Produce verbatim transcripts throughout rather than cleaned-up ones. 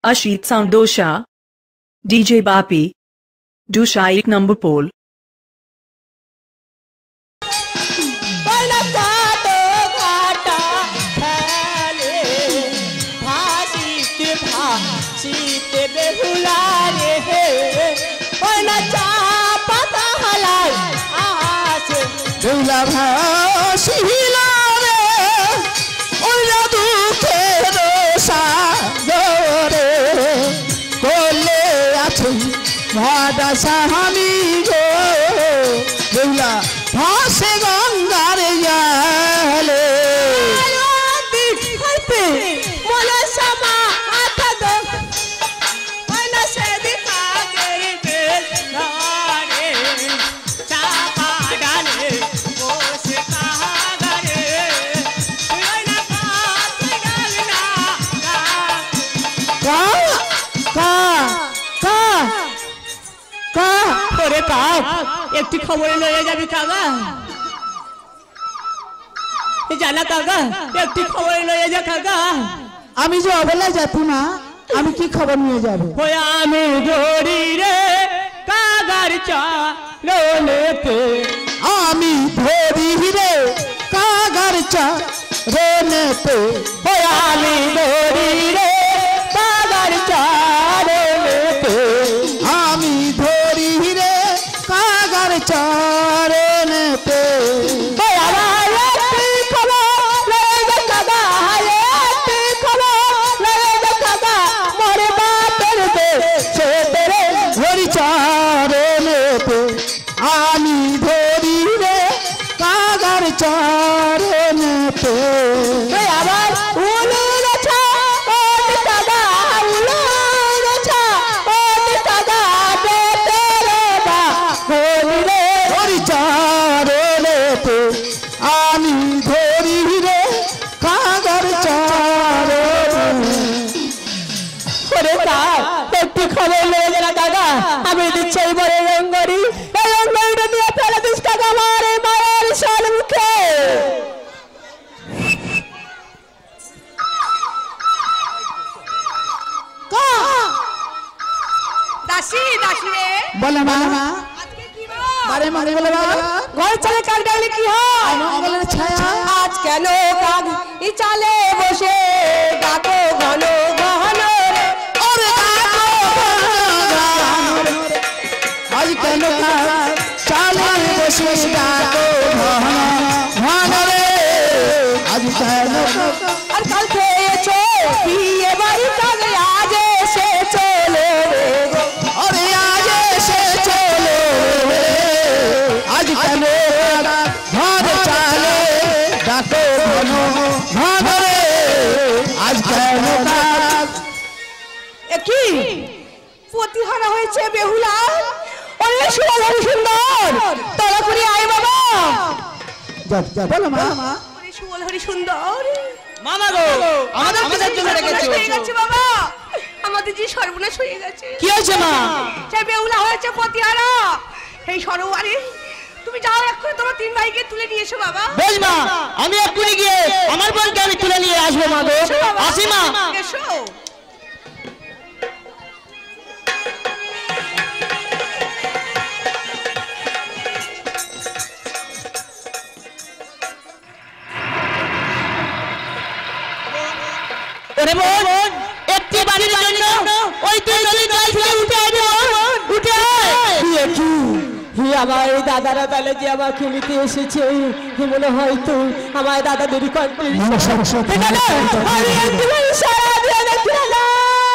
Ashit Sound Dosha, D J Bapi, Dusha एक number pole. Sahami go Bula Phase Gangar Yale Ayati Haite Mola Sama Atado Mana se dikha ke dare Chapa dale Bos kaha gare Naina ka Ka Ka Ka ওরে কাক একটি খবর লয়ে যাবি কাকা এই জানা কাকা একটি খবর লয়ে যা কাকা আমি যে অবলা যাতি মা আমি কি খবর নিয়ে যাব ওই আমি ধরি রে কাগার চা রোলেতে আমি ধরি রে কাগার চা রোলেতে ওই আমি ধরি রে কাগার চা রোলেতে আমি ধরি রে কাগার চরণ पे আমি ধরি রে কাগার চরণ पे আবার উলু রছা ওট কাগা উলু রছা ওট কাগা দে তেরে বা ধরি রে ধরি চরণ पे আমি ধরি রে কাগার চরণ ওরে কা একটু খবর লয়ে গেলা কাকা আমি দিচ্ছি বড় রঙ্গরি এই রঙ্গরিটা নিয়ে ফেলে দিস কাকা আমার মায়ের শাল মুখে কা দাসী দাসী রে বলে মা আজকে কি বার বারে মারে বলে বাবা ঘর চলে কাক ডাকলে কি হয় মঙ্গলের ছায়া আজ কেন কাক ই চালে বসে ডাকো ঘন ঘন রে ওরে ডাকো ঘন রে আজ কেন কাক চালে বসে ডাকো ঘন ঘন রে আজ কেন আর কাল খেয়েছো বিয়ে বাড়ি কাক আজ এসে চলে রে আরে আজ এসে চলে রে আজ কেন ঘর চালে ডাকো ঘন ঘন রে আজ কেন কি প্রতিহারা হয়েছে বেহুলা অনেক সুন্দর সুন্দর তারা করে আয় বাবা যা যা বলো মা ওরে সুবল হরি সুন্দর মামা গো আমাদের আমাদের জন্য রেখেছো ঠিক আছে বাবা আমাদের যে সর্বনাশ হয়ে গেছে কি হয়েছে মা সেই বেহুলা হয়েছে প্রতিহারা এই সরোয়ারে তুমি যাও এক্ষুনি তোমার তিন ভাইকে তুলে নিয়ে এসো বাবা বেশ মা আমি এক্ষুনি গিয়ে আমার বোনকে আমি তুলে নিয়ে আসবো মা গো আসি মা এসো ওরে বোন একটি বাড়ির জন্য ওই তুই নদীর জল থেকে উঠে আয় বোন উঠে আয় কি হি আমার দাদারা তাহলে যে আমার খেলিতে এসেছে হি মনে হয় তো আমার দাদা দেরি করতে আমি একটি বাড়ি সারা দিয়ে দেখি না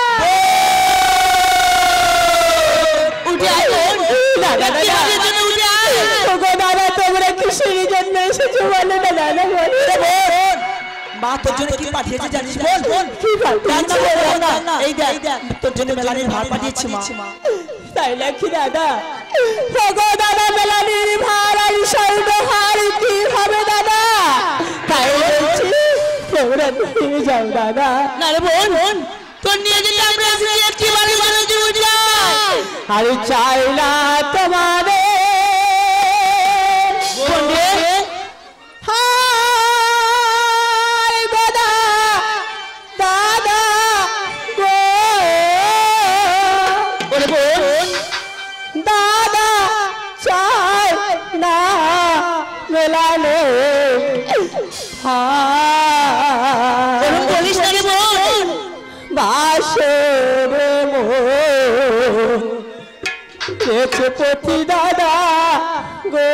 উঠে আয় বোন দাদা দাদা উঠে আয় তোকে দাদা তোমরা কিসের জন্য এসেছো বলে না দাদা বলে বোন মা তোর জন্য কি পাঠিয়েছে জানিস বল বল কি পাঠিয়েছে না এই দেখ তোর জন্য মেলানির ভার পাঠিয়েছে মা তাই নাকি দাদা ওগো দাদা মেলানির ভার আর সৈন্য হার কি হবে দাদা তাই বলছি তোমরা নিয়ে যাও দাদা না রে বোন বোন তোর নিয়ে গেলে আমরা এসেছি একটি বাড়ি বানাতে বুঝলাই আর চাই না তোমারে বোন রে হায় দাদা দাদা গো পাশে রে মোর এসে পতি দাদা গো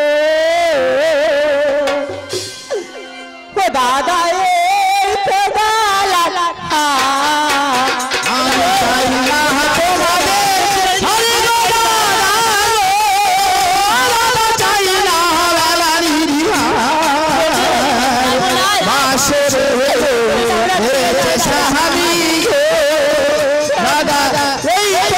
ও দাদা এই তো গালা আমি চাই না তোমাদের হরি গো দাদা চাই না লালারি পাশে রে এসে স্বামী দাদা এই তো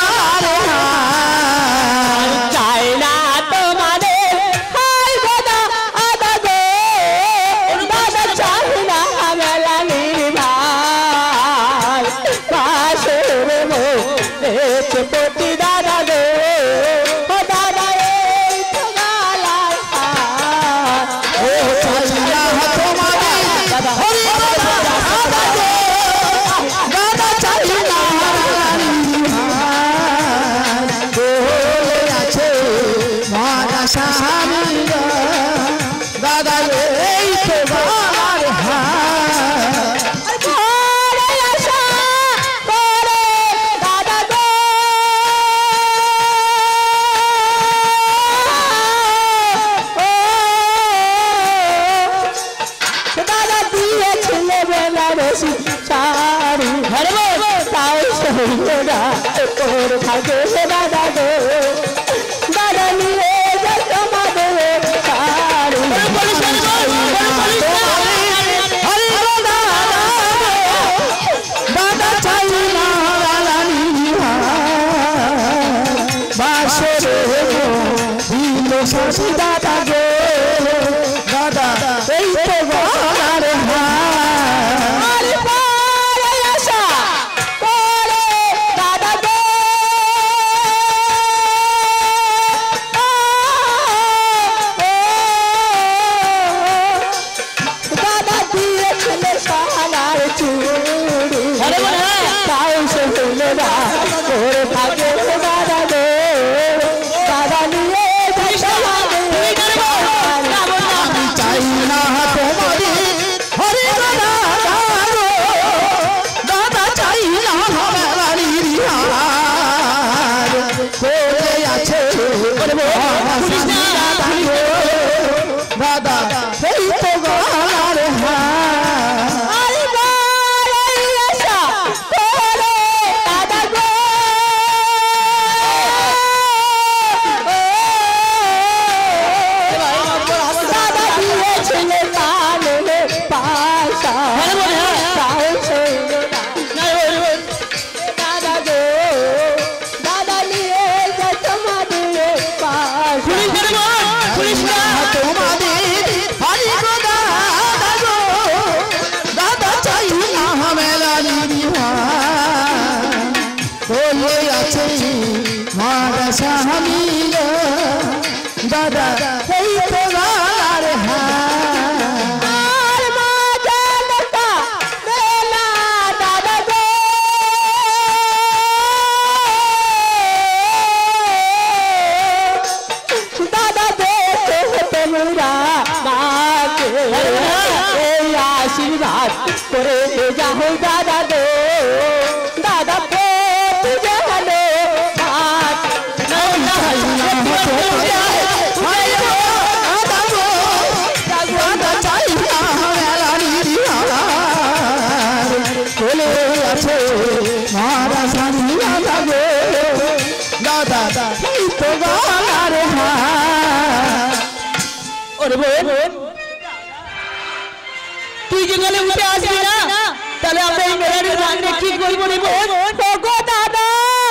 তুই জঙ্গলে উঠে আসবি না তাহলে আমরা এই মেলার রান্না কি করবো রে বোন ওগো দাদা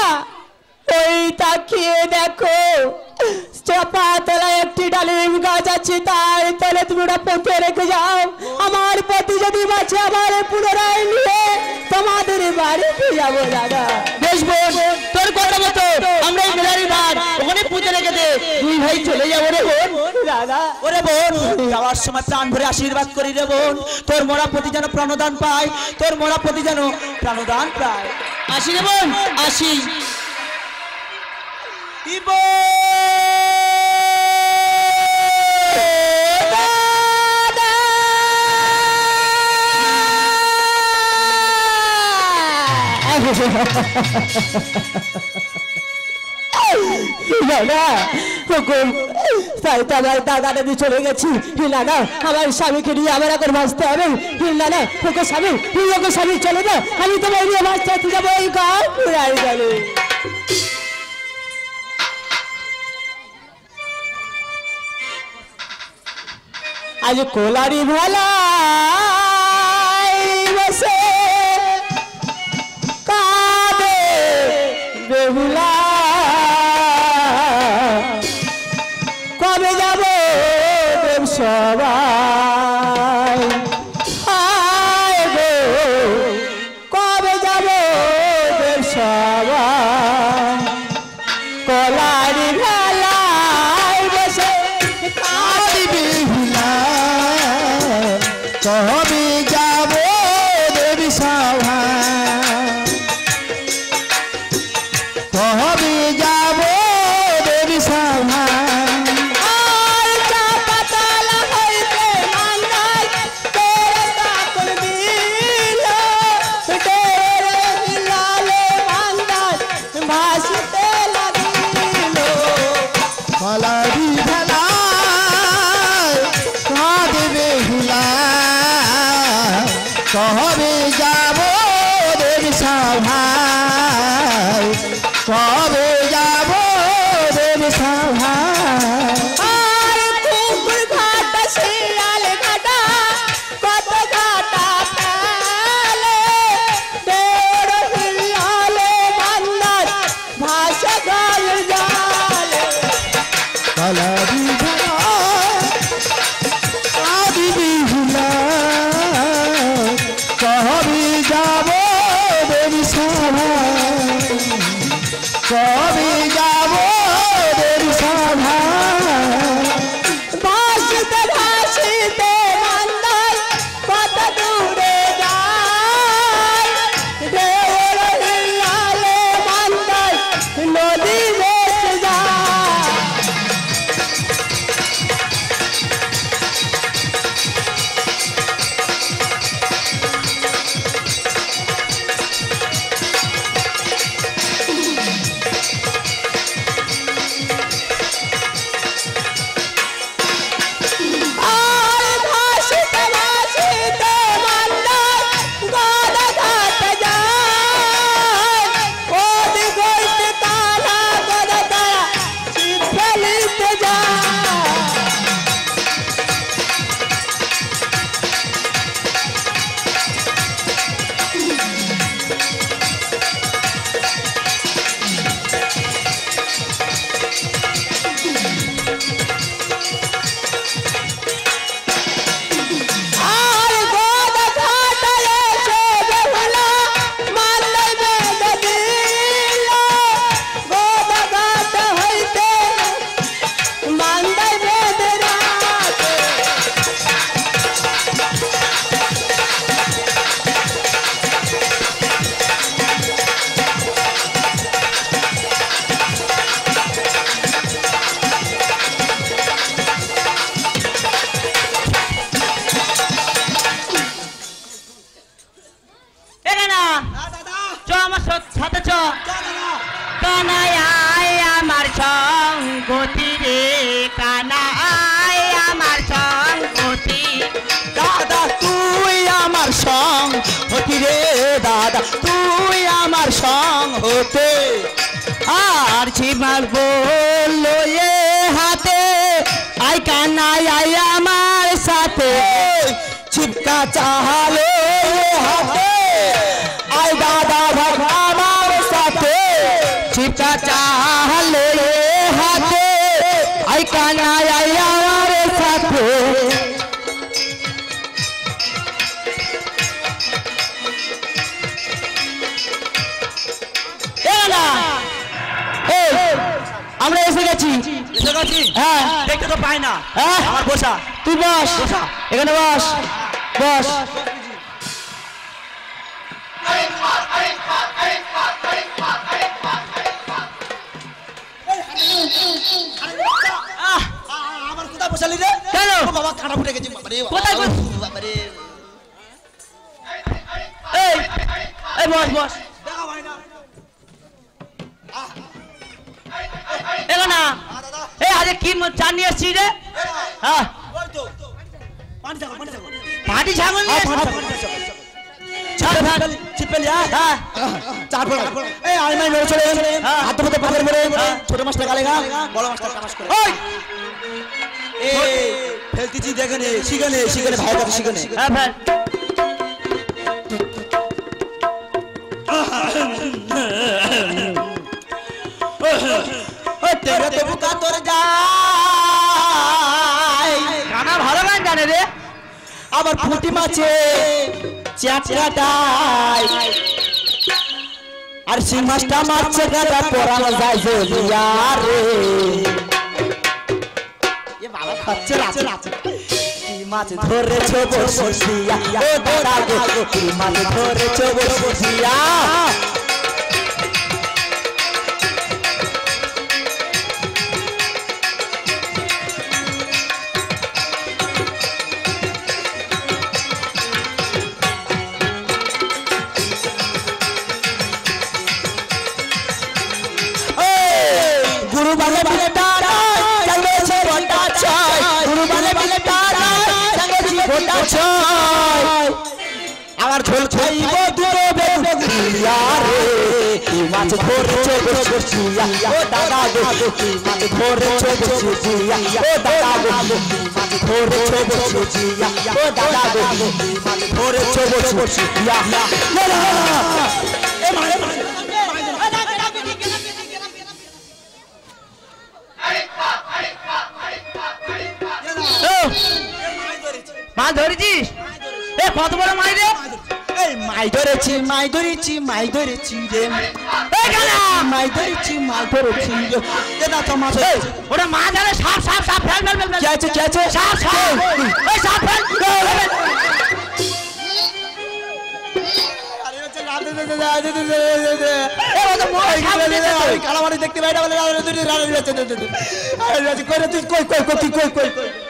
ওই তাকিয়ে দেখো চাপা তলায় একটি ডালিম গাছ আছে তার তলে তুমি ওটা পুঁতে রেখে যাও আমার পতি যদি বাঁচে আবার পুনরায় নিয়ে তোমাদের বাড়িতে যাবো দাদা বেশ বোন তোর কথা মতো আমরা এই মেলার রাত ওখানে পুঁতে রেখে দে দুই ভাই চলে যাবো রে বোন দাদা ওরে বোন যাওয়ার সময় প্রাণ ভরে আশীর্বাদ করি রে বোন তোর মরা পতি যেন প্রাণদান পায় তোর মরা পতি যেন প্রাণদান পায় আসি রে বোন আসি ইবো না হুকুম তাই তো আমার দাদা দাদি চলে গেছি না না আমার স্বামীকে নিয়ে আমার এখন বাঁচতে হবে না না ওকে স্বামী ওকে স্বামী চলে না আমি তোমার নিয়ে বাঁচতে যাবো এই গাঁ পুরাই গেল আজ কোলারি ভেলা বসে কাঁদে বেহুলা কবে যাব দেব সবাই হায় গো কবে যাব দেব সবাই কোলারি ভেলায় বসে কাঁদে বেহুলা কবে যাব দেব সভায় কবে যাব দেব সভায় আর চাপাতলা হইতে মান্দাই তোরে কাকুর দিল তোরে হিলালে মান্দাই ভাসতে লাগিল কলারি ভেলায় কাঁদে বেহুলা কবে যাব দেব সভায় কবে যাব দেব সভায় আর কুকুর ঘাট শিয়াল ঘাটা কত ঘাটা ফেলে দেড় হিলালে মান্দার ভাষা গাল জালে কলারি ভেলায় কাঁদে বেহুলা কবে যাব দেব সভায় কবে যাব দেব সভায় ভাসতে ভাসতে মান্দার কত দূরে যায় দেওর হিলালে মান্দার নদী ভেসে যায় আর ভাসতে ভাসতে মান্দার গদা ঘাট যায় ওদিক হইতে তারা গদা তারা ছিপ ফেলিতে যায় আর গদা ঘাটে এসে বেহুলা মান্দাই বেঁধে দিল গদা ঘাট হইতে মান্দাই বেঁধে রাখে না চ আমার সাথে চ কানাই আয় আমার সঙ্গতি রে কানাই আমার সঙ্গতি দাদা তুই আমার সং হতি রে দাদা তুই আমার সং হতে আর ছিমার বললো এ হাতে আই কানাই আয় আমার সাথে ছিপকা চাহালো হাতে আই দাদা ভাগ আমার সাথে ছিপকা চাহালো হাতে আই কানাই আয় আমার সাথে আমরা এসে গেছি এসে গেছি হ্যাঁ দেখতে তো পাই না হ্যাঁ আমার বসা তুই বস বসা এখানে বস বস আমার কোথায় বসালি রে কেন বাবা কাটা ফুটে গেছে বাবা রে কোথায় বাবা রে এই এই বস বস দেখা না এই আরে কি চা নিয়ে এসছিস রে হ্যাঁ পাটি ছাগল নিয়ে ফেলতেছি দেখে নে শিখে নে শিখে নে ভাই কথা শিখে নে হ্যাঁ ভাই তেরে তো বুকা তোর যায় গানা ভালো গান জানে রে আবার ফুটি মাছে চ্যাটাটাই আর সিং মাছটা মারছে গাটা পরানো যায় জলিয়া রে এ বাবা খাচ্ছে রাতে রাতে কি মাছ ধরেছো বসিয়া ও দাদা গো কি মাছ ধরেছো বসিয়া গুরু বালে বালে তারা সঙ্গেছি গোটা ছয় গুরু বালে বালে তারা সঙ্গেছি গোটা ছয় আমার ঝোল খাইব দুটো বেগুনিয়া রে কি মাছ ধরেছো বসিয়া ও দাদা গো কি মাছ ধরেছো বসিয়া ও দাদা গো কি মাছ ধরেছো বসিয়া ও দাদা গো কি মাছ ধরেছো বসিয়া এ মারে মাছ ধরেছিস এ কত বড় মাছ রে এই মাই ধরেছি মাই ধরেছি মাই ধরেছি রে এই গানা মাই ধরেছি মাই ধরেছি রে এটা তো মাছ ওটা মাছ আরে সাপ সাপ সাপ ফেল ফেল ফেল কি আছে কি আছে সাপ সাপ ওই সাপ ফেল কালামারি দেখতে পাই না বলে তুই কই কই কই তুই কই কই কই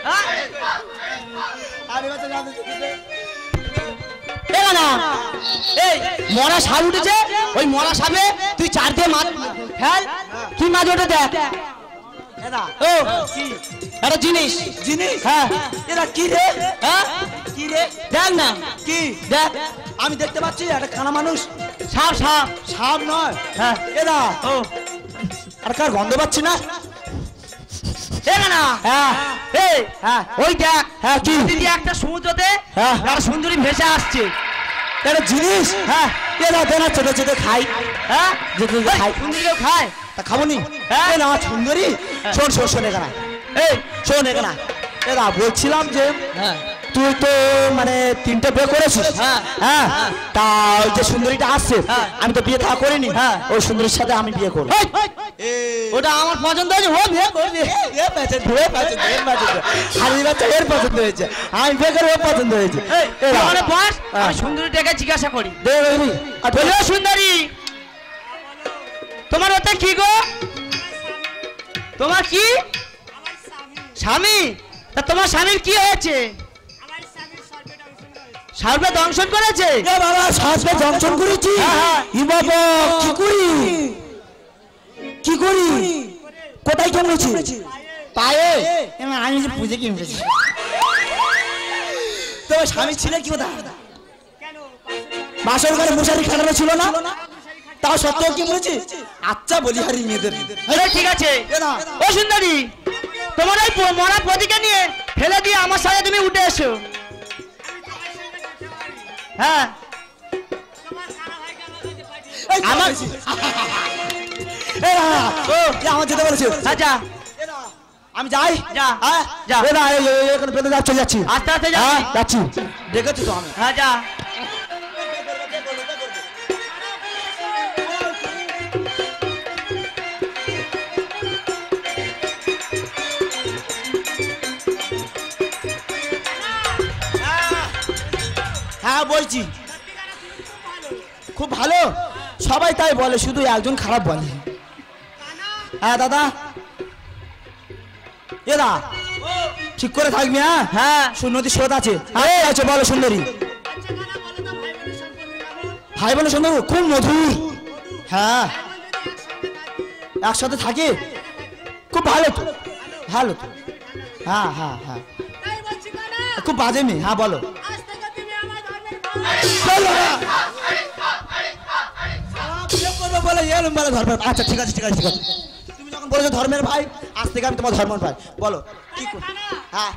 এই মরা সাপ উঠেছে ওই মরা সাপে তুই চার দিয়ে মাছ ফেল কি মাছ ওঠে দেখ ও কি একটা জিনিস জিনিস হ্যাঁ এরা কি রে হ্যাঁ কি রে দেখ না কি দেখ আমি দেখতে পাচ্ছি একটা খানা মানুষ সাপ সাপ সাপ নয় হ্যাঁ এরা ও আর কার গন্ধ পাচ্ছি না দেখ না হ্যাঁ এই হ্যাঁ ওই দেখ হ্যাঁ কি দিদি একটা সমুদ্রতে হ্যাঁ একটা সুন্দরী ভেসে আসছে এটা জিনিস হ্যাঁ এরা দেনা ছোট ছোট খাই হ্যাঁ যেতে খাই সুন্দরীও খায় তা খাবো নি হ্যাঁ না সুন্দরী শোন শোন শোন এখানে এই শোন এখানে এরা বলছিলাম যে হ্যাঁ তুই তো মানে তিনটে বিয়ে করেছিস হ্যাঁ হ্যাঁ তা ওই যে সুন্দরীটা আসছে হ্যাঁ আমি তো বিয়ে থা করিনি হ্যাঁ ওই সুন্দরীর সাথে আমি বিয়ে করবো ওটা আমার পছন্দ হয়েছে ও বিয়ে করবে এর পছন্দ হয়েছে আমি বিয়ে করে ওর পছন্দ হয়েছে মানে বস আমি সুন্দরী ডেকে জিজ্ঞাসা করি বলো সুন্দরী তোমার ওতে কি গো তোমার কি স্বামী তা তোমার স্বামীর কি হয়েছে সার্ভে দংশন করেছে বাবা সার্ভে দংশন করেছি ই বাবা কি করি কি করি কোথায় কামড়েছি পায়ে আমি যে পুজো কিনেছি তোমার স্বামী ছিল কি কথা বাসর ঘরে মশারি খাটানো ছিল না তাও সত্ত্বেও কি বলেছি আচ্ছা বলি হারি মেয়েদের ঠিক আছে ও সুন্দরী তোমার ওই মরা পতিকে নিয়ে ফেলে দিয়ে আমার সাথে তুমি উঠে এসো হ্যাঁ আমার আমার যেতে বলেছে আচ্ছা আমি যাই যা হ্যাঁ যা এখানে বেঁধে যাচ্ছি যাচ্ছি আস্তে আস্তে হ্যাঁ যাচ্ছি যাচ্ছি দেখেছি তো আমি হ্যাঁ যা হ্যাঁ বলছি খুব ভালো সবাই তাই বলে শুধু একজন খারাপ বলে হ্যাঁ দাদা এ দা ঠিক করে থাকবি হ্যাঁ হ্যাঁ সুন্নতি স্রোত আছে আছে বলো সুন্দরী ভাই বলে সুন্দর খুব মধুর হ্যাঁ একসাথে থাকে খুব ভালো তো ভালো তো হ্যাঁ হ্যাঁ হ্যাঁ খুব বাজে মেয়ে হ্যাঁ বলো আচ্ছা ঠিক আছে ঠিক আছে ঠিক আছে তুমি যখন বলেছো ধর্মের ভাই আজ থেকে আমি তোমার ধর্মের ভাই বলো কি হ্যাঁ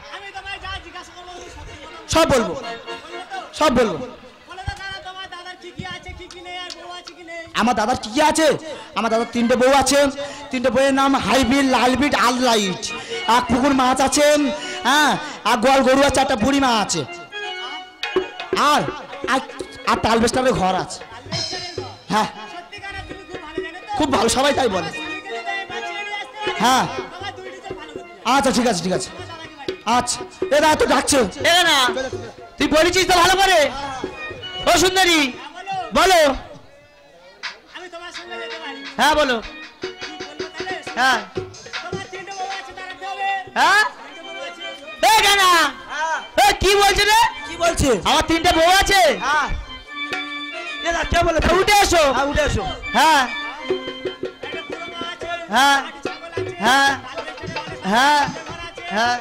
সব বলবো সব বলবো আমার দাদার কি কি আছে আমার দাদার তিনটে বউ আছে তিনটে বউয়ের নাম হাইব্রিড লালবিট আল লাইট আর পুকুর মাছ আছে হ্যাঁ আর গোয়াল গরু আছে একটা বুড়ি মা আছে আর আর তালবেস্টারের ঘর আছে হ্যাঁ খুব ভালো সবাই তাই বলে হ্যাঁ আচ্ছা ঠিক আছে ঠিক আছে আচ্ছা এরা তো ডাকছে না তুই বলেছিস তো ভালো করে ও সুন্দরী বলো হ্যাঁ বলো হ্যাঁ হ্যাঁ কি বলছে রে কি বলছে আমার তিনটে বউ আছে হ্যাঁ কে বলে উঠে এসো উঠে এসো হ্যাঁ হ্যাঁ হ্যাঁ হ্যাঁ হ্যাঁ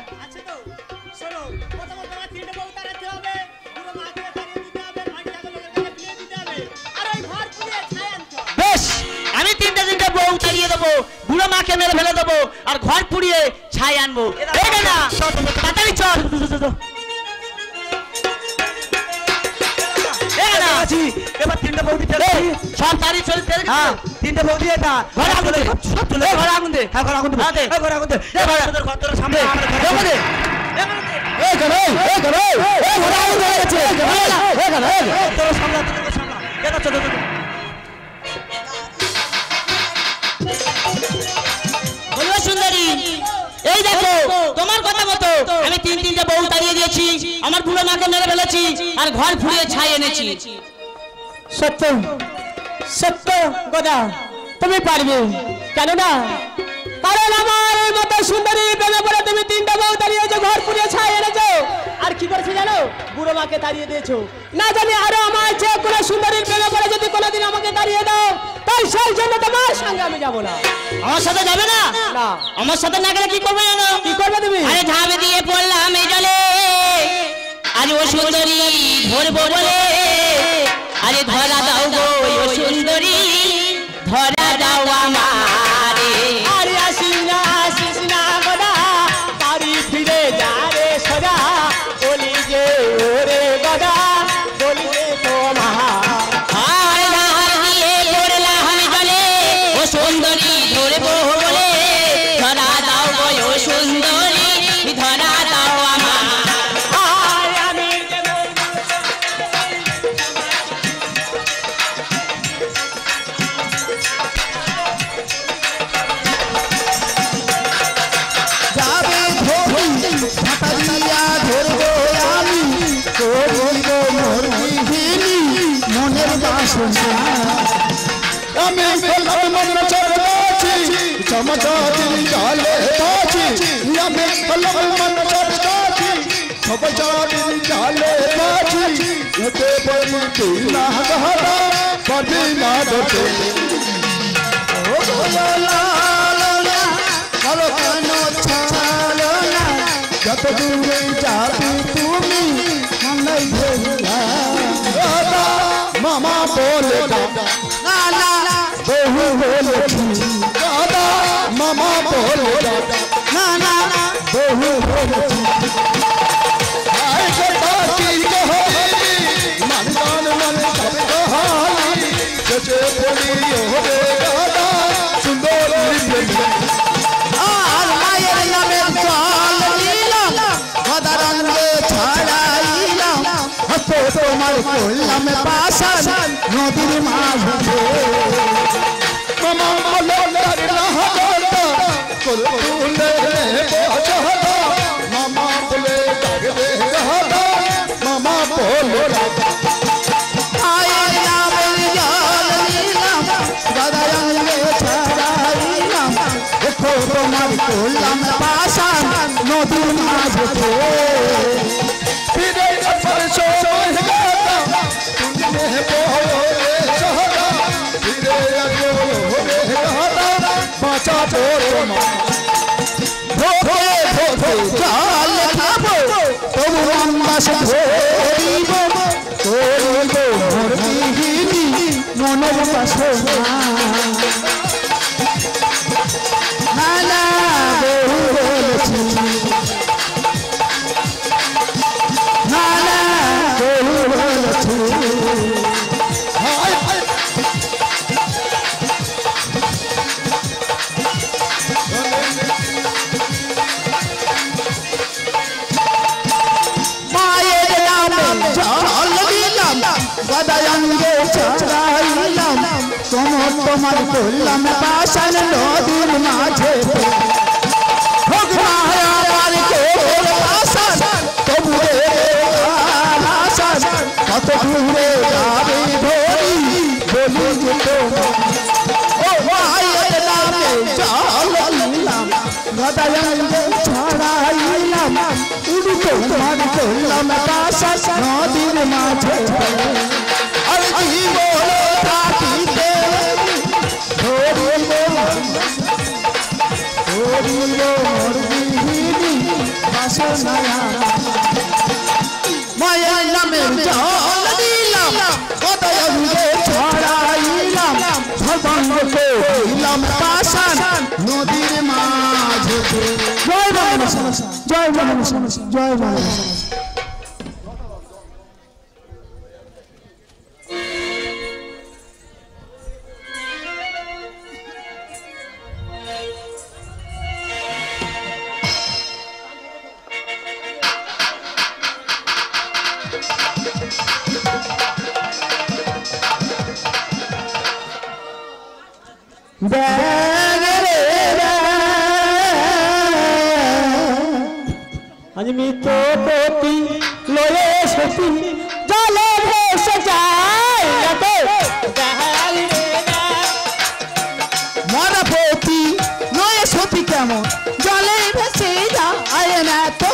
বেশ আমি তিনটে তিনটে বউ তাড়িয়ে দেবো বুড়ো মাকে মেরে ফেলে দেবো আর ঘর পুড়িয়ে ছাই আনবো না তাড়াতাড়ি চল এবার তিনটে বউ দিতে সব তাড়ি চলে হ্যাঁ তিনটে বউ দিয়ে না ঘরে আগুন দে সব চলে ঘরে আগুন দে হ্যাঁ ঘরে আগুন দে হ্যাঁ ঘরে আগুন দে তোদের ঘর তোর সামনে আগুন দে এই ঘরে এই ঘরে এই ঘরে আগুন হয়ে গেছে এই ঘরে এই ঘরে তোর সামনে তোর সামনে কেন চল বলো সুন্দরী এই দেখো তোমার কথা মতো আমি তিন তিনটা বউ তাড়িয়ে দিয়েছি আমার বুড়ো মাকে মেরে ফেলেছি আর ঘর ফুরিয়ে ছাই এনেছি সত্য সত্য কথা তুমি পারবে কেন না কারণ আমার মতো সুন্দরী প্রেমে পড়ে তুমি তিনটা বউ তাড়িয়েছো ঘর পুড়িয়ে ছাই এনেছো আর কি করেছো জানো বুড়ো মাকে তাড়িয়ে দিয়েছো না জানি আরো আমার যে কোনো সুন্দরীর প্রেমে পড়ে যদি কোনোদিন আমাকে তাড়িয়ে দাও তাই সেই জন্য তোমার সঙ্গে আমি যাবো না আমার সাথে যাবে না না আমার সাথে না গেলে কি করবে জানো কি করবে তুমি আরে ঝাঁপ দিয়ে পড়লাম এই জলে আজ ও সুন্দরী ধরবো বলে আরে ধরা দাও গো ও সুন্দরী ধরা দাও আমারে আরে আসিস না আসিস না গদা বাড়ি ফিরে যা রে সদা বলি যে ওরে গদা বলি যে তোমার আরে ঝাঁপ দিয়ে পড়লাম এই জলে ও সুন্দরী ধরবো বলে ধরা দাও গো ও সুন্দরী ধরা দাও আমার আর আমি যাবে ধরি ভাটারিয়া ধরবো আমি করিব মোর বিহিনী মনের বাসনা আমি বললাম মন চড়াছি চমচা দিল জালে বাছি আমি বললাম মন চড়াছি চমচা দিল জালে বাছি এতে বলি তুই না গহরা বদি না দতে ও গোলা লালা ভালো কেন ছালো না যত দূরে যাবি তুমি মনাই ভেলা মামা বলে না না বহু বলেছি দাদা মামা বলে না না বহু বলেছি আয় কথা কি কহলি মান গান মন সব কহালি সচে বলি ওরে দাদা সুন্দর আর মায়ের নামে জল নিলাম গদারঙ্গে ছাড়াইলাম হতো তোমার করলাম পাশান নদীর মাঝে মামা বলো রাহা করতুলে বছহদা মামা বলে ডাকবে রাহা মামা বলে আয় নামের জল নিলাম গদারঙ্গে ছাড়াইলাম দেখো তোমার করলাম পাশান নদীর মাঝে ফিরে আসর সময় গাতা তুমি বলে সহদা ফিরে আসো রে গাতা বাঁচা তোমার ধোকে ধোকে জল খাবো তবু মন বাসে ধরিব করিব মোর বিহিনী মনের বাসনা নানা বহু বলেছি নানা বহু বলেছি মায়ের নামে জল দিলাম গদায়ঙ্গে চড়াইলাম তোমার তোমার করলাম পাশান নদীর মাঝে হোক মায়া আমার কোল পাশান তবু আশান কত দূরে যাবে ধরি বলি যে তোমার ও মায়ের নামে জল দিলাম গদায়ঙ্গে চড়াইলাম উড়ি তোমার করলাম পাশান নদীর মাঝে আর জীবন থাকিতে ধরিব ধরিব মোর বিহিনী বাসনা মায়ের নামে জল দিলাম গদায়ঙ্গে ছড়াইলাম সর্বাঙ্গ করিলাম পাশান নদীর মাঝে জয় বাংলা জয় বাংলা জয় বাংলা আমি মিত্রপতি লয়ে সতী জলে ভেসে যায় মরপতি নয় সতী কেমন জলে ভেসে যায় না তো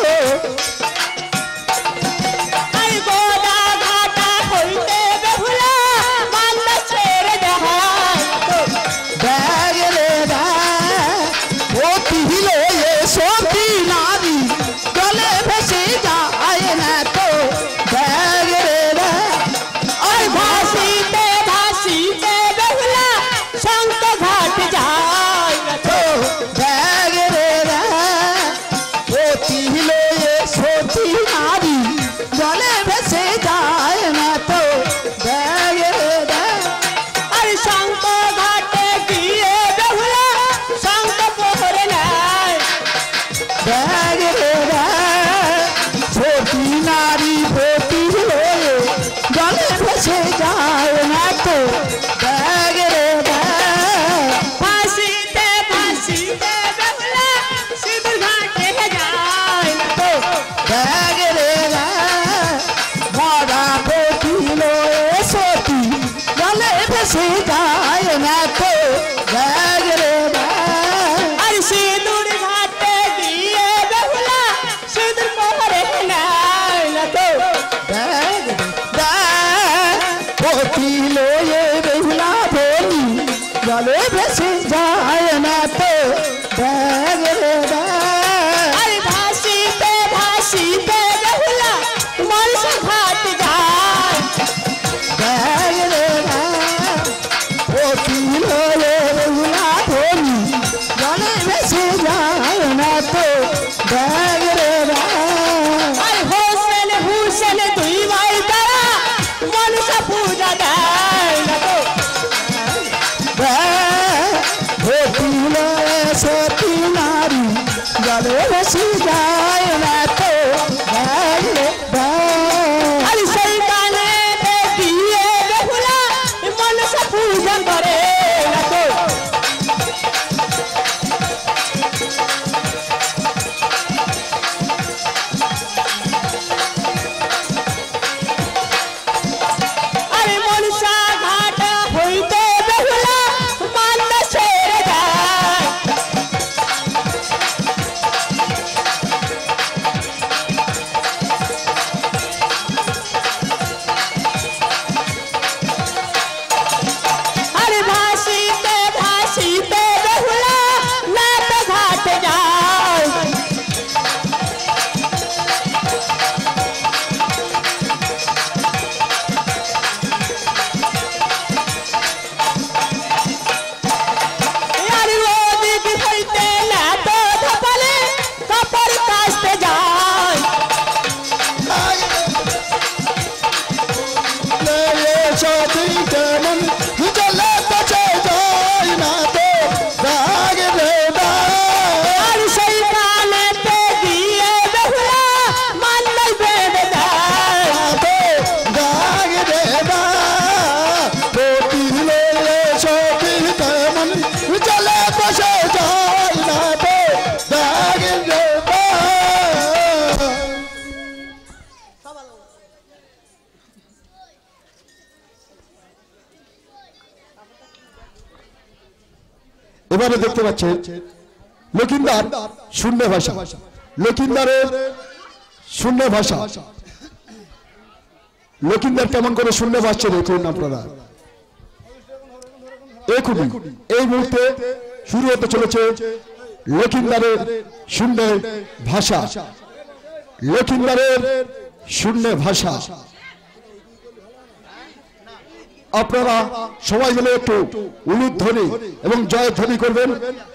এবারে দেখতে পাচ্ছেন লকিন্দার শূন্য ভাষা, লকিন্দারের শূন্য ভাষা। লকিন্দার কেমন করে শূন্য ভাষা দেখুন আপনারা। এখনই এই মুহূর্তে শুরু হতে চলেছে লকিন্দারের শূন্য ভাষা, লকিন্দারের শূন্য ভাষা। আপনারা সবাই মিলে একটু উলুধ্বনি এবং জয়ধ্বনি করবেন।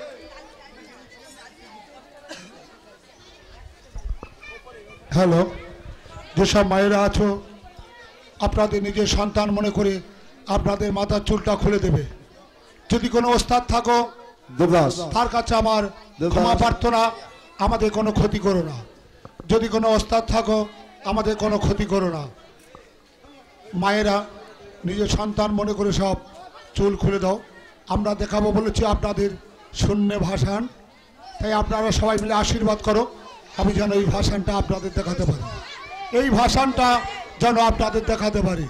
হ্যালো, যেসব মায়েরা আছো আপনাদের নিজের সন্তান মনে করে আপনাদের মাথার চুলটা খুলে দেবে। যদি কোনো ওস্তাদ থাকো তার কাছে আমার ক্ষমা প্রার্থনা, আমাদের কোনো ক্ষতি করো না। যদি কোনো ওস্তাদ থাকো আমাদের কোনো ক্ষতি করো না। মায়েরা নিজের সন্তান মনে করে সব চুল খুলে দাও। আমরা দেখাবো বলেছি আপনাদের শূন্য ভাষণ, তাই আপনারা সবাই মিলে আশীর্বাদ করো আমি যেন এই ভাষণটা আপনাদের দেখাতে পারি, এই ভাষণটা যেন আপনাদের দেখাতে পারি।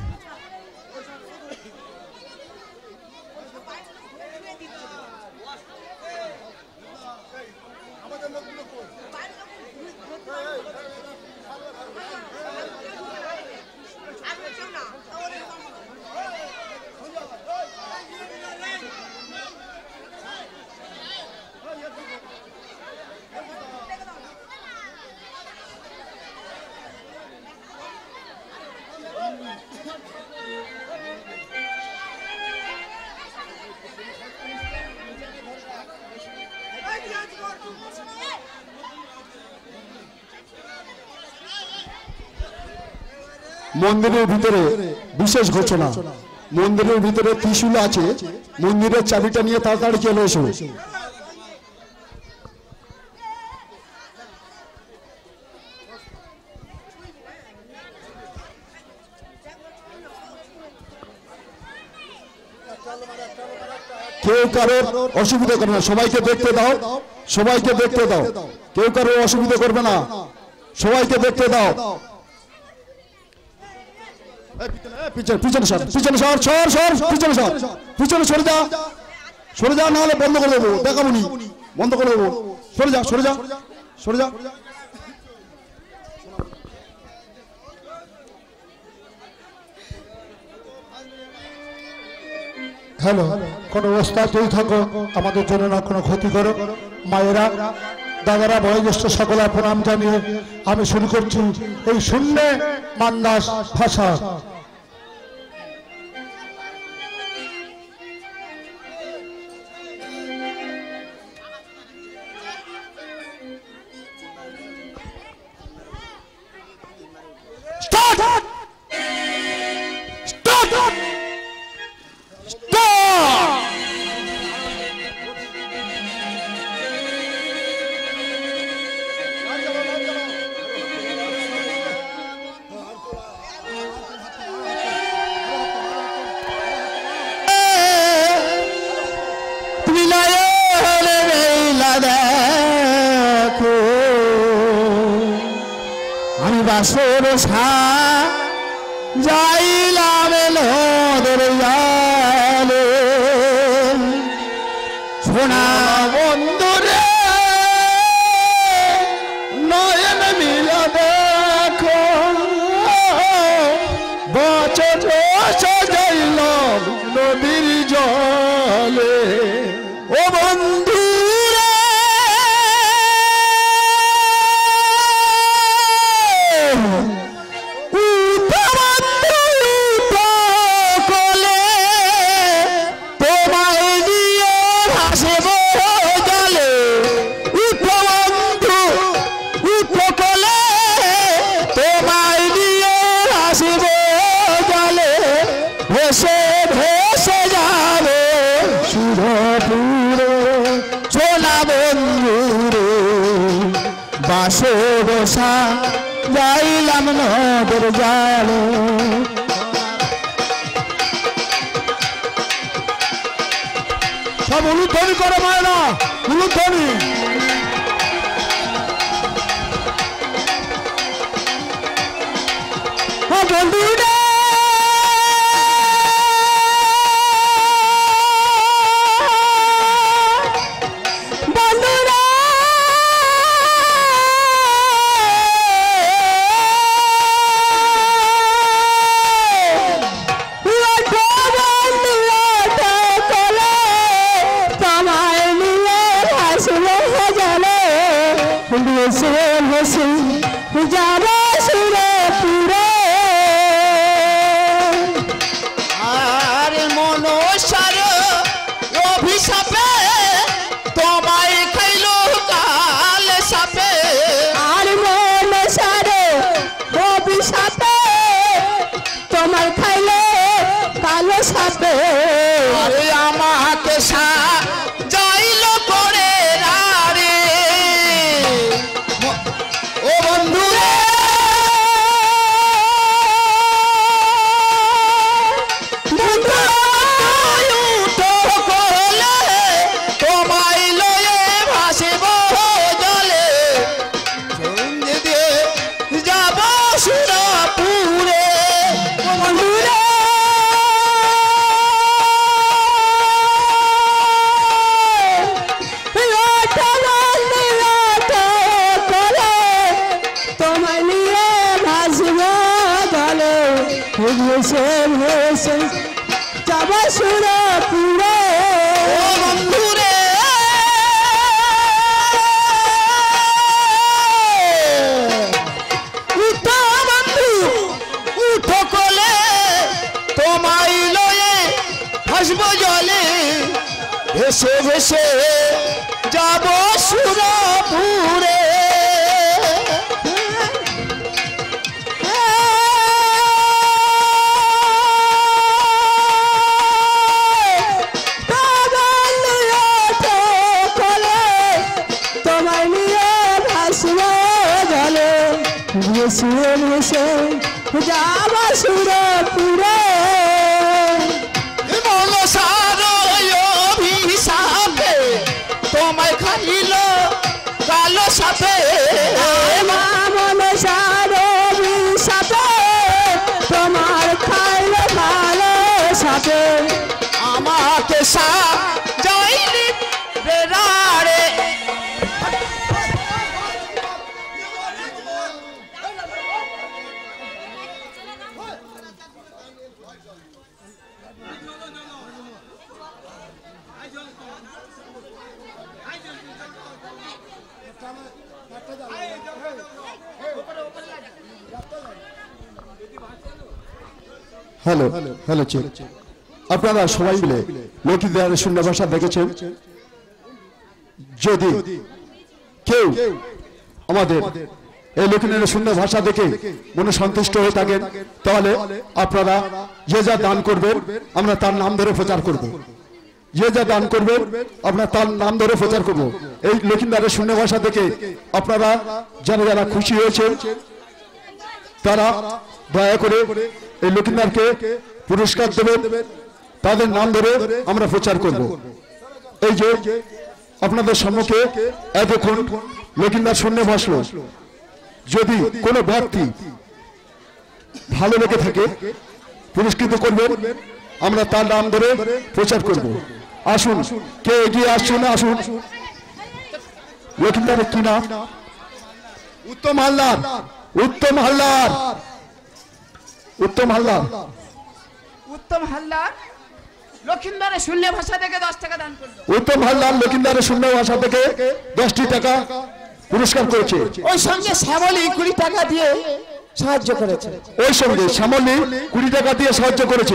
মন্দিরের ভিতরে বিশেষ ঘোষণা, মন্দিরের ভিতরে ত্রিশূল আছে, মন্দিরের চাবিটা নিয়ে তাড়াতাড়ি চলে এসো। কেউ কারোর অসুবিধা করবে না, সবাইকে দেখতে দাও, সবাইকে দেখতে দাও, কেউ কারোর অসুবিধা করবে না, সবাইকে দেখতে দাও। পিছনে পিছনে সর, পিছনে সর, সর সর, পিছনে সর, পিছনে সরে যা, সরে যা, নাহলে বন্ধ করে দেবো, দেখাবো নি, বন্ধ করে দেবো, সরে যা, সরে যা, সরে যা। হ্যালো, কোনো অবস্থা তুই থাকো আমাদের জন্য না কোনো ক্ষতি করো। মায়েরা দাদারা বয়োজ্যেষ্ঠ সকলের প্রণাম জানিয়ে আমি শুরু করছি এই শূন্য মান্দাস ভাষা। বাসর যাইলাম নদের জালে, সোনা বন্ধুরে নয়ন মিলা দেখো, বছর যাইলাম নদীর জলে। ও বন্ধু বাসা যাইলাম নদের জালে। সব উলুধ্বনি করে মায়েরা, উলুধ্বনি। বন্ধুরা ভেসে ভেসে যাবে সুরপুরে আর মনসার অভিশাপে তোমায় খাইলো কাল সাপে আর মনসার অভিশাপে তোমার খাইলে কালো সাপে আরে আমাকে সাজাইল করে রারে ও বন্ধু রে উঠো করলে তোমায় লয়ে ভাসিব জলে সঙ্গে দিয়ে যাব সুরপুরে বন্ধুরে তোমায় নিয়ে ভাসব জলে ভেসে ভেসে যাব সুরপুরে ও বন্ধুরে উঠো বন্ধু উঠো কোলে তোমায় লয়ে ভাসবো জলে ভেসে ভেসে যাব সুরপুরে তোমায় নিয়ে ভাসব জলে ভেসে ভেসে যাব সুরপুরে মনসার অভিশাপে তোমায় খাইল কালো সাপে মা মনসার অভিশাপে তোমার খাইলে ভালো সাপে আমাকে সাজাইলি রে রারে হ্যালো হ্যালো চেক আপনারা সবাই মিলে লক্ষ্মীনারায়ণ শূন্য ভাষা দেখেছেন যদি কেউ আমাদের এই লক্ষ্মীনারায়ণ শূন্য ভাষা দেখে মনে সন্তুষ্ট হয়ে থাকেন তাহলে আপনারা যে যা দান করবেন আমরা তার নাম ধরে প্রচার করব যে যা দান করবেন আমরা তার নাম ধরে প্রচার করব এই লক্ষ্মীনারায়ণ শূন্য ভাষা দেখে আপনারা যারা যারা খুশি হয়েছেন তারা দয়া করে এই লক্ষ্মীনারকে পুরস্কার দেবেন তাদের নাম ধরে আমরা প্রচার করব এই যে আপনাদের সম্মুখে এতক্ষণ লক্ষ্মীনার শূন্য ভাষণ যদি কোনো ব্যক্তি ভালো লেগে থাকে পুরস্কৃত করবেন আমরা তার নাম ধরে প্রচার করব আসুন কে এগিয়ে আসুন আসুন লক্ষ্মীনারের কি নাম উত্তম হালদার উত্তম হালদার উত্তম হালদার উত্তম হালদার লক্ষ্মীনারায়ণ শূন্য ভাষা থেকে দশ টাকা দান করলো উত্তম হালদার লক্ষ্মীনারের শূন্য ভাষা থেকে দশটি টাকা পুরস্কার করেছে ওই সঙ্গে শ্যামলী কুড়ি টাকা দিয়ে সাহায্য করেছে ওই সঙ্গে শ্যামলী কুড়ি টাকা দিয়ে সাহায্য করেছে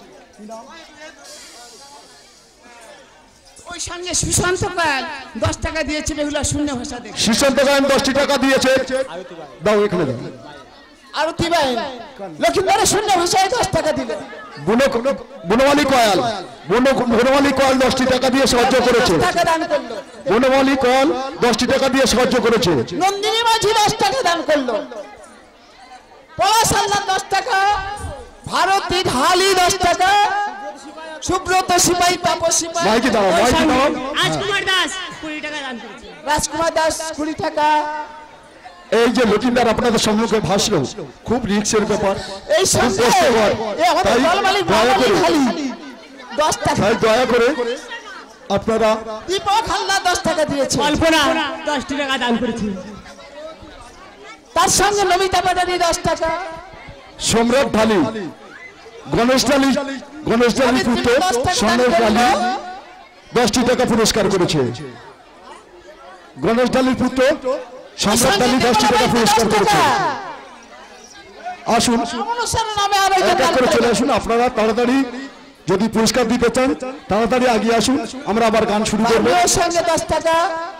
ওই সঙ্গে সুশান্ত পাল দশ টাকা দিয়েছে বেহুলা শূন্য ভাষা দেখে সুশান্ত গায়ন দশটি টাকা দিয়েছে দাও এখানে দাও আরতি বাইন লক্ষ্মীনারায়ণ শূন্য ভাষায় দশ টাকা দিল বনমালী কয়াল বনমালী কয়াল দশটি টাকা দিয়ে সাহায্য করেছে টাকা দান করলো বনমালী কয়াল দশটি টাকা দিয়ে সাহায্য করেছে নন্দিনী মাঝি দশ টাকা দান করলো পলাশ হালদার দশ টাকা ভারতী ঢালি দশ টাকা সুব্রত সিপাহী তাপস সিপাহী মাইকে দাও মাইকে দাও রাজকুমার দাস কুড়ি টাকা দান করেছে রাজকুমার দাস কুড়ি টাকা এই যে লক্ষ্মীনার আপনাদের সম্মুখে ভাসলো খুব রিস্কের ব্যাপার এই খুব সঙ্গে কষ্টকর এ আমাদের তাই দলমালিক দয়া করে খালি দশ টাকা তাই দয়া করে আপনারা দীপক হালদার দশ টাকা দিয়েছে কল্পনা দশটি টাকা দান করেছে তার সঙ্গে নমিতা পাটারি দশ টাকা সম্রাট ঢালি গণেশ ঢালি গণেশ ঢালি পুত্র সম্রাট ঢালি দশটি টাকা পুরস্কার করেছে গণেশ ঢালির পুত্র সম্রাট দালি দশটি টাকা পুরস্কার করেছে। আসুন অনুষ্ঠানের নামে আরো এক এক করে চলে আসুন। আপনারা তাড়াতাড়ি যদি পুরস্কার দিতে চান তাড়াতাড়ি আগিয়ে আসুন, আমরা আবার গান শুরু করবো। সঙ্গে দশ টাকা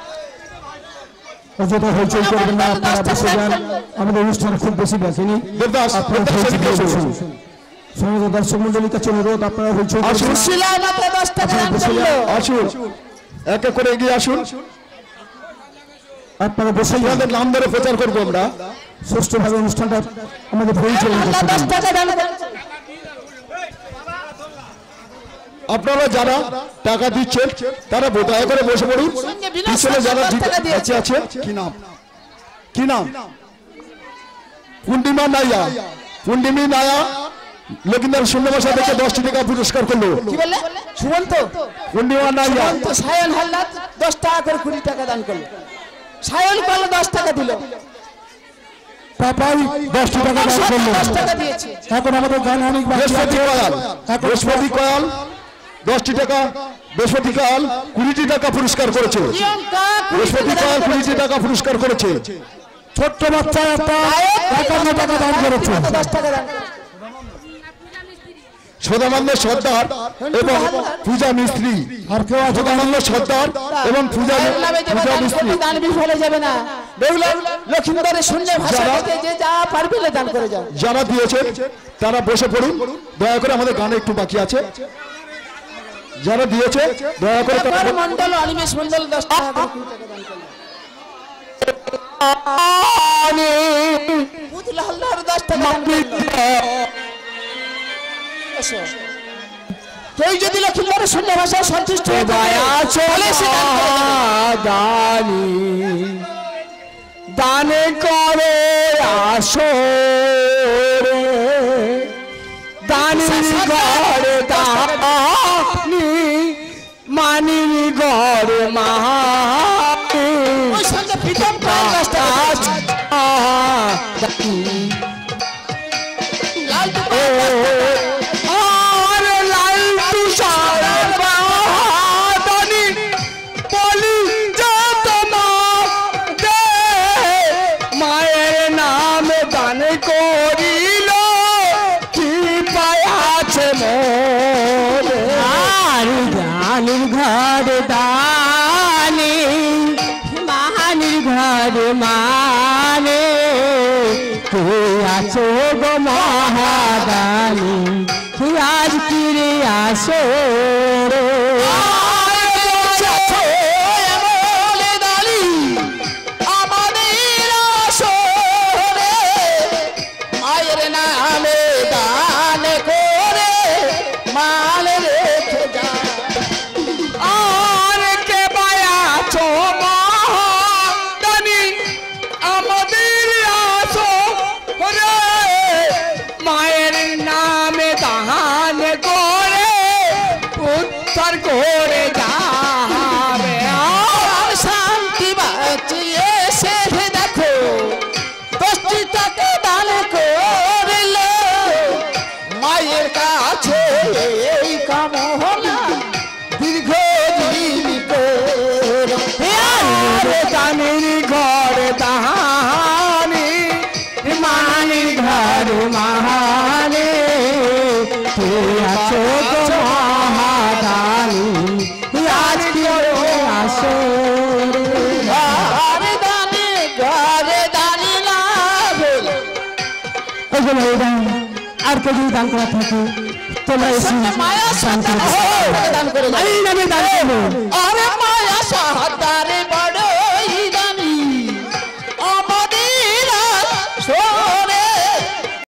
অযথা হইচই করবেন না, আপনারা বসে যান। আমাদের অনুষ্ঠান খুব বেশি বাঁচেনি। দেবদাস আপনারা হইচই করবেন। সমস্ত দর্শক মন্ডলীর কাছে অনুরোধ, আপনারা হইচই করবেন না। শিলায় মাত্র দশ টাকা দান করলো। আসুন এক এক করে এগিয়ে আসুন। আপনারা বসে যান, আপনাদের নাম ধরে প্রচার করবো আমরা। সুষ্ঠুভাবে অনুষ্ঠানটা আমাদের পরিচালনা আল্লাহ করতে দশ দিন। টাকা দান করলো। আপনারা যারা টাকা দিচ্ছেন তারা দয়া করে বসে পড়ুন। পিছনে যারা বেঁচে আছে কি নাম কি নাম পূর্ণিমা নাইয়া, পূর্ণিমা নায়া লক্ষ্মীনার শূন্য ভাষা থেকে দশটি টাকা পুরস্কার করলো। কি বললে? সুমন্ত পূর্ণিমা নাইয়া সুমন্ত সায়ন হালদার দশ টাকা করে কুড়ি টাকা দান করলো। সায়ন করলো দশ টাকা দিল। পাপাই দশটি টাকা দান করলো। দশ টাকা দিয়েছে। এখন আমাদের গান অনেক বাকি বৃহস্পতি আছে। কয়াল, বৃহস্পতি কয়াল দশটি টাকা, বৃহস্পতি কয়াল কুড়িটি টাকা পুরস্কার করেছে। প্রিয়ঙ্কা বৃহস্পতি কয়াল কুড়িটি টাকা পুরস্কার করেছে। ছোট্ট বাচ্চা একটা একান্ন টাকা দান করেছে। দশ টাকা দান করলো। সদানন্দ সর্দার এবং পূজা মিস্ত্রি, আর কেউ আছে? সদানন্দ সর্দার এবং পূজা পূজা মিস্ত্রি দান বিফলে যাবে না। বেহুলার লক্ষ্মীন্দরের শূন্য ভাষা থেকে যে যা পারবে দান করে যাও। যারা দিয়েছে তারা বসে পড়ুন। দয়া করে আমাদের গানে একটু বাকি আছে। যারা দিয়েছে দয়া করে তারা ব্যাপার মন্ডল অনিমেষ মন্ডল দশ টাকা করে কুড়ি টাকা দান করলো। পুতুল হালদার দশ টাকা দান করলো। এসো। কেউ যদি লক্ষ্মীন্দরের শূন্য ভাষায় সন্তুষ্ট হয়ে থাকে, তাহলে সে দান করে যাবে। দানি দানে করে আসো রে, দানির ঘরে দানি, মানির ঘরে মানি, ওই সঙ্গে প্রীতম পাল দশ টাকা দিয়েছে। লাল আর লাল তুষার বাদানি বলি যে তোমার দে, মায়ের নাম দান করিল কি পায়াছে মোরে। আর দানির ঘর দানি, মাহানির ঘর মানে, কে আছো গো মহাদানি, কে আজ ফিরে আসো রে। মায়ের নামে দান করে মাল রেখে যা। আর কে পায়াছো মহাদানি, আমাদের আসো রে, মায়ের নামে দান করে উদ্ধার করে যাবে। আর শান্তি বাঁচিয়ে সে দেখো দশটি টাকা দান করল। মায়ের কাছে এই কামনা দীর্ঘ জীবী করো। আর দানির ঘর দাহানি, মানির ঘর মাহানি, কে আছো গো মহাদানি, আজ ফিরে আসো রে। আর দানে ঘরে দানি লাভ এগুলো এই দান। আর কেউ যদি দান করা থাকে তোমরা এসে মায়া দান সাথে করবে। দান করে যাও। এই নামে দান করবো। আরে মায়া সাথে